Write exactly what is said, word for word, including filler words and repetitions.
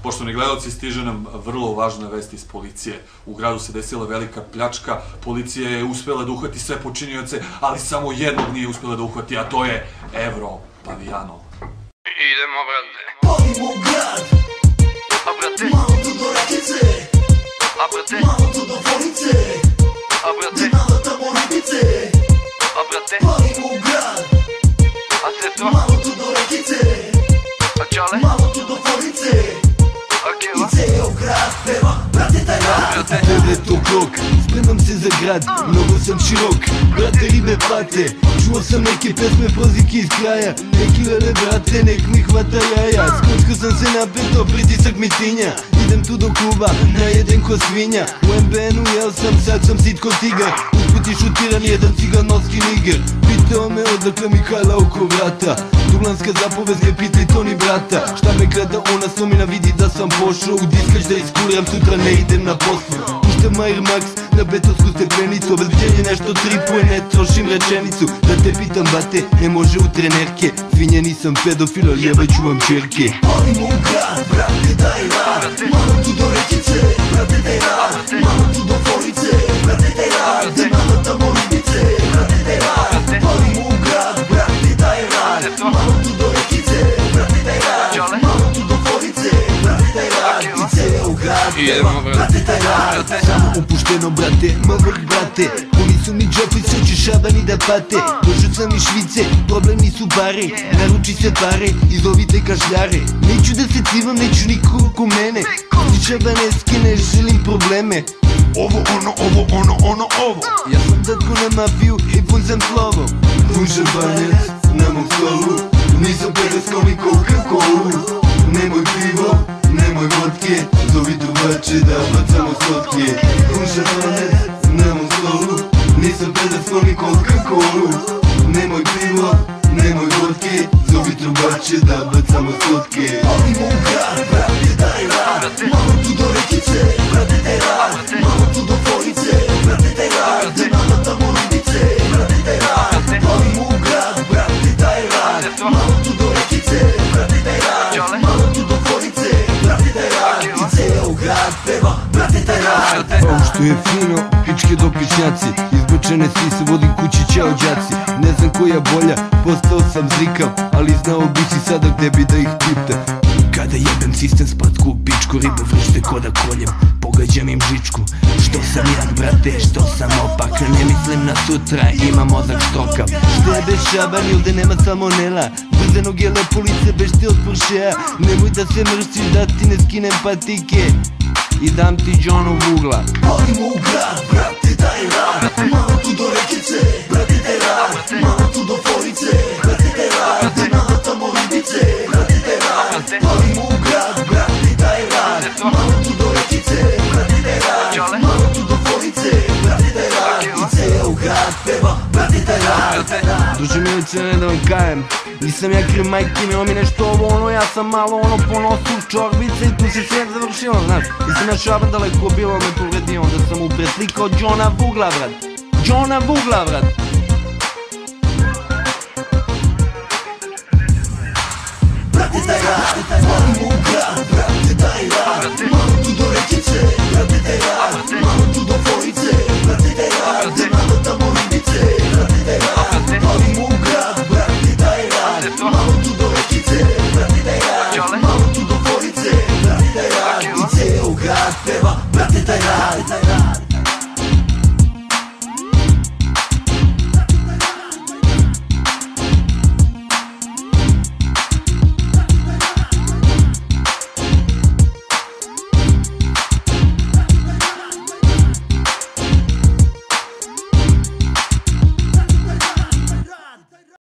Poštovani gledalci, stiže nam vrlo važna vest iz policije. U gradu se desila velika pljačka, policija je uspela da uhvati sve počinioce, ali samo jednog nije uspela da uhvati, a to je Evro Pavijano. Idemo, brate. Palimo grad, A brate, malo tu do rakice, a brate, malo tu do folice, a brate, gde nalatamo ribice. a brate, Palimo grad, a sve to, malo tu do rakice, a čale, malo tu do folice, a keva, i ceo grad peva, brate taj rad. brate, devet o'clock, spremam se za grad, mnogo sam širok, brate ribe pate. Čuo sam neke pesme, prozike iz kraja, neki lele brate, nek mi hvata jaja. Skočko sam se napeto, pritisak mi tinja, idem tu do kluba, najeden ko svinja. U em be enu jel sam, sad sam sit ko tigar, usput i šutiran jedan ciganovski niger. Pitao me odakle mi kajla oko vrata, Dulanska zapovezka, pitaj Toni brata. Šta me gleda ona slomina, vidi da sam pošao u diskač da iskuriram, sutra ne idem na poslu. Puštam Air Max na betonsku stepenicu, obezbeđenje nešto tripuje, ne trošim rečenicu. Da te pitam bate, ne može u trenerke, finje nisam pedofil, ali jebać ću vam čerke. Palimo grad, brate taj rad, malo tu do rekice, brate taj rad, malo tu do folice, brate taj rad, gde nalatamo ribice, brate taj rad. Palimo grad, brate taj rad, malo tu do rekice, brate taj rad, malo tu do folice, brate taj rad, i ceo grad peva, brate taj rad. Samo upušteno brate, ma vrh brate, oni su mi džopi, sve će šabani da pate. Došao sam iz Švice, problem nisu pare, naruči se pare i zovite kašljare. Neću da se civam, neću niko oko mene, ti šabaneske, ne želim probleme. Ovo ono, ovo ono, ono ovo, ja sam tatko na mafiju i pun sam slovo. Pun šabanec na mom stolu, nisam pedesko ni Coca-Colu. Nemoj pivo, nemoj vodke, zovi trubače da bacamo sotke. Pun šabanec na mom stolu, nisam pedesko ni Coca-Colu. Nemoj pivo, nemoj vodke, zovi trubače da bacamo sotke. Palimo grad, brate taj rad, malo tu do rekice, brate taj rad, malo tu do folice, brate taj rad, gde nalatamo ribice, brate taj rad. Palimo grad, brate taj rad, malo tu do rekice, brate taj rad, malo tu do folice, brate taj rad, i ceo grad peva, brate taj rad. Ovo što je fino, pičke do pičnjaci, izbačene sise, vodim kući, ćao đaci. Ne znam koja bolja, postao sam zrikav, ali znao bi si sada gde bi da ih pipte. Kada jebem sistem spatku u pičku, ribe vršte ko da koljem, pogađam im žičku. Što sam jak brate, što sam opak, ne mislim na sutra, ima mozak strokav. Što je bez šaban, ovde nema salmonela, brze noge lepo lice, bešte od Porschea. Nemoj da se mrštiš, da ti ne skinem patike i dam ti Johnu Vugla. Palimo grad, brate taj rad, malo tu do rekice, brate taj rad, malo tu do folice, brate taj rad, gde nalatamo ribice, brate taj rad. Palimo grad, brate taj rad, malo tu do rekice, brate taj rad, malo tu do folice, brate taj rad, i ceo grad peva, brate taj rad. Duže mi ulice, ne da vam kajem, nisam ja kriv majke, milo mi nešto ovo ono, ja sam malo ono po nosu čorbice i tu se sve završilo, znaš. Nisam ja šaban daleko bilo me povredio, onda sam mu preslikao Johna Vugla, vrat. Johna Vugla, vrat. Brate taj rad,